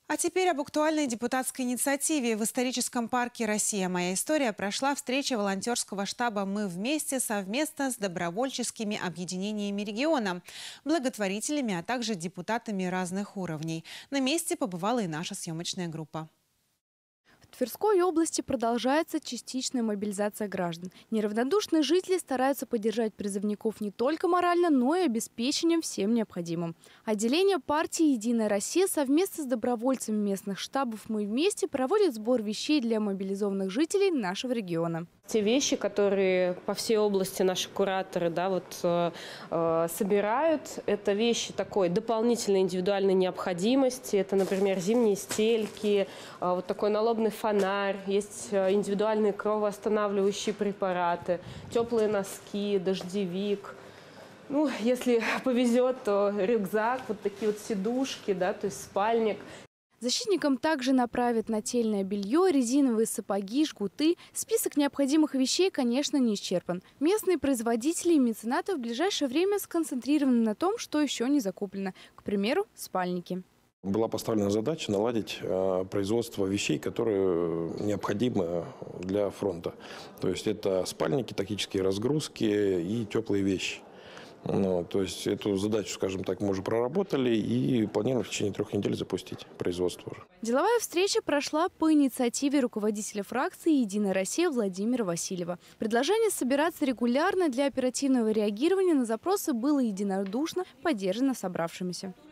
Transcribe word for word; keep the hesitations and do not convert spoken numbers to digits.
А теперь об актуальной депутатской инициативе. В историческом парке «Россия. Моя история» прошла встреча волонтерского штаба «Мы вместе» совместно с добровольческими объединениями региона, благотворителями, а также депутатами разных уровней. На месте побывала и наша съемочная группа. В Тверской области продолжается частичная мобилизация граждан. Неравнодушные жители стараются поддержать призывников не только морально, но и обеспечением всем необходимым. Отделение партии «Единая Россия» совместно с добровольцами местных штабов «Мы вместе» проводит сбор вещей для мобилизованных жителей нашего региона. Те вещи, которые по всей области наши кураторы да, вот, э, собирают, это вещи такой дополнительной индивидуальной необходимости. Это, например, зимние стельки, э, вот такой налобный фонарь, есть индивидуальные кровоостанавливающие препараты, теплые носки, дождевик. Ну, если повезет, то рюкзак, вот такие вот сидушки, да, то есть спальник. Защитникам также направят нательное белье, резиновые сапоги, жгуты. Список необходимых вещей, конечно, не исчерпан. Местные производители и меценаты в ближайшее время сконцентрированы на том, что еще не закуплено. К примеру, спальники. Была поставлена задача наладить э, производство вещей, которые необходимы для фронта. То есть это спальники, тактические разгрузки и теплые вещи. Ну, то есть эту задачу, скажем так, мы уже проработали и планируем в течение трех недель запустить производство уже. Деловая встреча прошла по инициативе руководителя фракции «Единая Россия» Владимира Васильева. Предложение собираться регулярно для оперативного реагирования на запросы было единодушно поддержано собравшимися.